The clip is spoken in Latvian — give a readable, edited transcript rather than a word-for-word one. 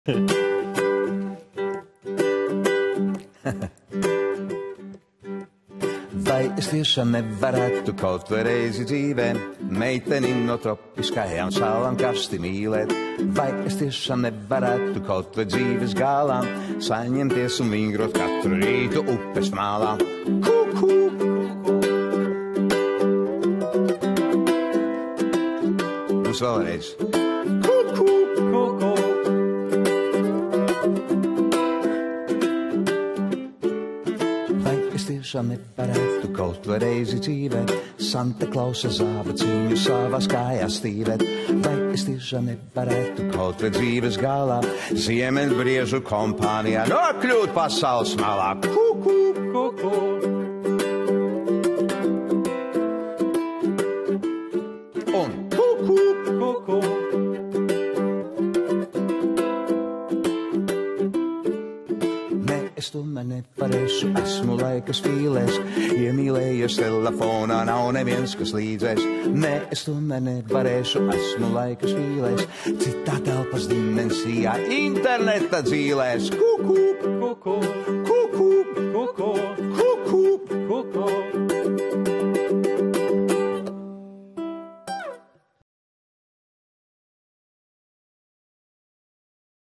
Vai es tiešām nevarētu kaut vai reizi dzīvē meiteni no tropiskajām salām karsti mīlēt? Vai es tiešām nevarētu kaut vai dzīves galā saņemties un vingrot katru rītu upes malā? Kuku! Būs vēlreiz. Kuku! Kuku! Tiešām nevarētu kaut vai reizi dzīvēt Santa Klausa zābaciņu savās kājās stīvēt. Vai es tiešām nevarētu kaut vai dzīves galā ziemeļbriežu kompānijā nokļūt pasaules malā? Kuku, kuku. Un kuku, kuku. Es tomēr nevarēšu, esmu laikas vīlēs, iemīlējies telefonā, nav neviens, kas līdzēs. Nē, es tomēr nevarēšu, esmu laikas vīlēs, citā telpas dimensijā, interneta dzīlēs. Kuku, kuku, kuku, kuku.